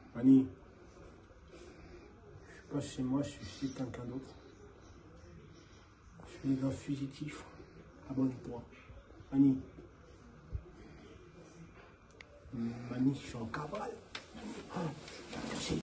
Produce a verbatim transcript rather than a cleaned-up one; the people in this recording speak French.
Mani, je suis pas chez moi, je suis chez quelqu'un d'autre. Je suis un fugitif. Abonne-toi. Mani. Mani, je suis en cavale.